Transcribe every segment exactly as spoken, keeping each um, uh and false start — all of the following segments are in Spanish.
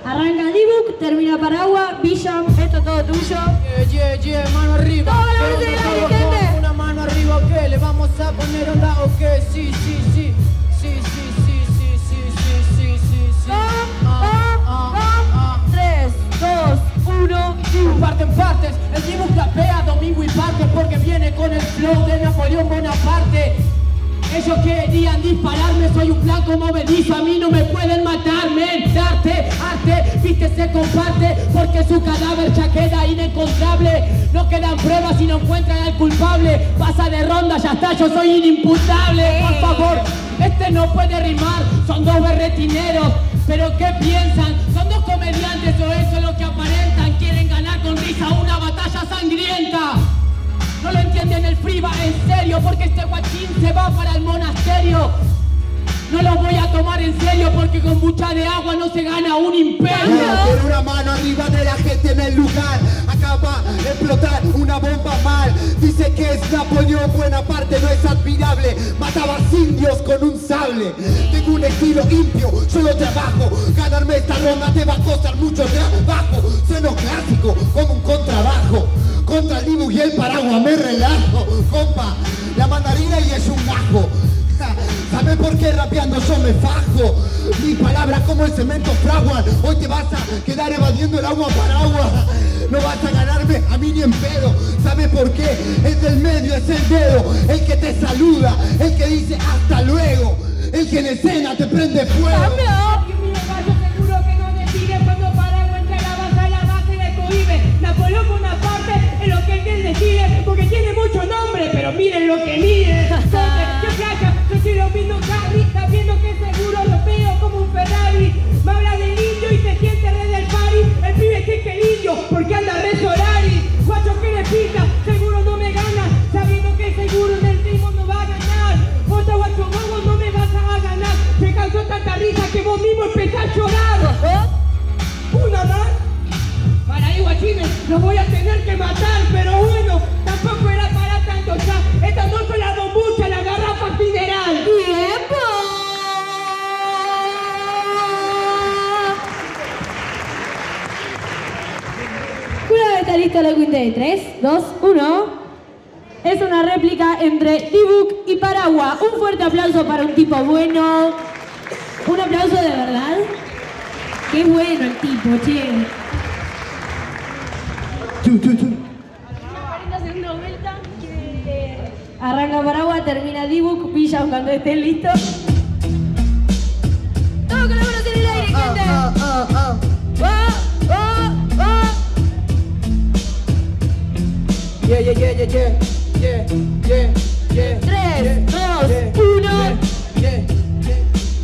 Arranca D-Book, termina Paragua, Villam, esto todo tuyo. Yeah, yeah, yeah, mano arriba. Toda la orden de la gente. Una mano arriba, ¿ok? Le vamos a poner onda, ¿ok? Sí, sí, sí. Sí, sí, sí, sí, sí, sí, sí, sí, sí. Ah, ah, ah. tres, dos, uno, En parte en partes, el D-Book clapea domingo y parte porque viene con el flow de Napoleón Bonaparte. Ellos querían dispararme, soy un plan como me dice, a mí no me pueden matar, men. Darte, arte, viste, se comparte, porque su cadáver ya queda inencontrable. No quedan pruebas y no encuentran al culpable. Pasa de ronda, ya está, yo soy inimputable. Por favor, este no puede rimar, son dos berretineros. Pero ¿qué piensan? Son dos comediantes o eso es lo que aparentan. Quieren ganar con risa una batalla sangrienta. No lo entienden el free, va en serio, porque este guachín se va para el monasterio. No lo voy a tomar en serio porque con mucha de agua no se gana un imperio. Tiene una mano arriba de la gente en el lugar. Acaba de explotar una bomba mal. Dice que es Napoleón Bonaparte, no es admirable. Mataba indios con un sable. Tengo un estilo limpio, solo trabajo. Ganarme esta ronda te va a costar mucho trabajo. Sueno clásico como un contrabajo. Contra el D-Book y el Paragua me relajo. Compa, la mandarina y es un ajo. ¿Sabes por qué rapeando yo me fajo? Mis palabras como el cemento fraguan. Hoy te vas a quedar evadiendo el agua para agua. No vas a ganarme a mí ni en pedo. ¿Sabes por qué? El del medio es el dedo. El que te saluda, el que dice hasta luego. El que en escena te prende fuego. Seguro que no decide cuando Paragua entra a la base, a la base le cohibe. Napoleón Bonaparte es lo que él decide, porque tiene mucho nombre, pero miren lo que mide. ¿Qué playa? Yo estoy lo viendo Harry, sabiendo que seguro lo veo como un Ferrari. Me habla del indio y se siente re del party. El pibe sí que el indio, porque anda re Solari. Guacho que le pica, seguro no me gana, sabiendo que seguro en el ritmo no va a ganar. Otra guacho bobo, no me vas a ganar. Me causó tanta risa que vos mismo empezás a llorar. Una más. Para ahí, guachines, los voy a tener que matar, pero bueno, tampoco era para tanto ya. Estas no son las bombuchas, las garrafas mineral. ¡Tiempo! Una vez está listo la cuenta de tres, dos, uno. Es una réplica entre D-Book y Paragua. Un fuerte aplauso para un tipo bueno. Un aplauso de verdad. Qué bueno el tipo, che. Segunda vuelta. Arranca Paragua, termina D-Book, Villam cuando estén listos. Todo con la mano en el aire, gente. Ah, ah, ah, ¡Va! ¡Va! ¡Va! yeah, yeah, yeah, yeah, yeah, yeah, yeah, yeah. Tres, dos, yeah, uno. yeah, yeah.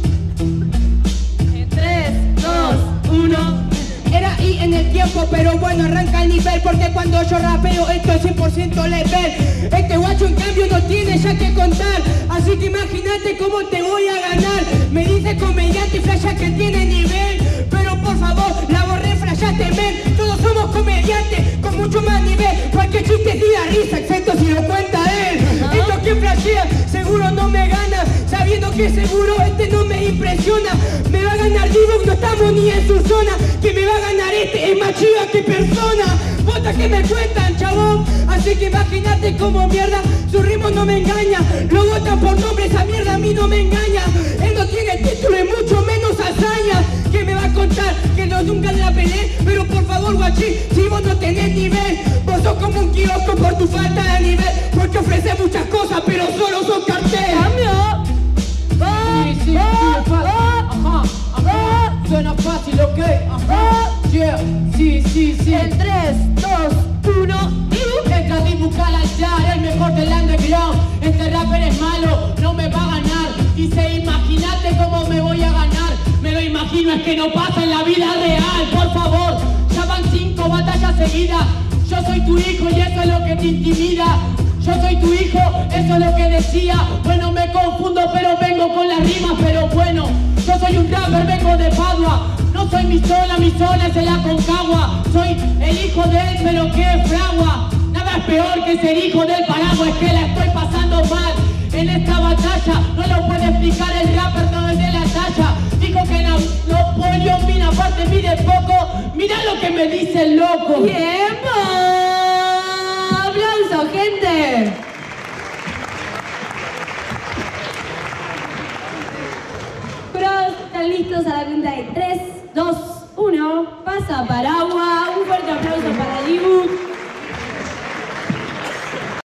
En tres, dos, uno. Era ahí en el tiempo, pero bueno, arranca el nivel, porque cuando yo rapeo esto es cien por ciento level. Este guacho en cambio no tiene ya que contar, así que imagínate cómo te voy a ganar. Me dice comediante y flasha que tiene nivel, pero por favor, la borré, flashaste, men. Todos somos comediantes con mucho más nivel. Cualquier chiste tira risa, excepto si lo cuenta él. Esto que flashea, seguro no me gana, sabiendo que seguro este no me impresiona. Me va a ganar D-Book, no estamos ni en su zona. Que me va a ganar este es más chiva que persona. Botas que me cuentan, chabón. Así que imagínate como mierda, su ritmo no me engaña. Lo votan por nombre, esa mierda a mí no me engaña. Él no tiene título y mucho menos hazaña. Que me va a contar que no nunca la peleé. Pero por favor, guachín, si vos no tenés nivel, vos sos como un kiosco por tu falta de nivel. Porque ofreces muchas cosas, pero solo son cartel. ¡Cambio! ¡Va! Sí, sí, ¡Va! sí, fácil. ¡Va! Ajá, ajá. Suena fácil, ok. Ajá. Yeah, sí, sí, sí. En tres, dos, uno. D-Book entra D-Book al altar, el mejor del underground. Este rapper es malo, no me va a ganar. Dice, imagínate cómo me voy a ganar. Me lo imagino, es que no pasa en la vida real. Por favor, ya van cinco batallas seguidas. Yo soy tu hijo y eso es lo que te intimida. Yo soy tu hijo, eso es lo que decía. Bueno, me confundo, pero vengo con las rimas. Pero bueno, yo soy un rapper, vengo de Padua. No soy mi zona, mi zona es el Aconcagua. Soy el hijo de él, pero qué fragua. Nada es peor que ser hijo del Paragua. Es que la estoy pasando mal en esta batalla. No lo puede explicar el rapper, no es de la talla. Dijo que no, Napoleón vino aparte, mide poco. Mirá lo que me dice el loco. ¡Tiempo! ¡Aplauso, gente! Pros, ¿están listos a la cuenta de tres, dos, uno? Pasa Paragua. Un fuerte aplauso para Dibu.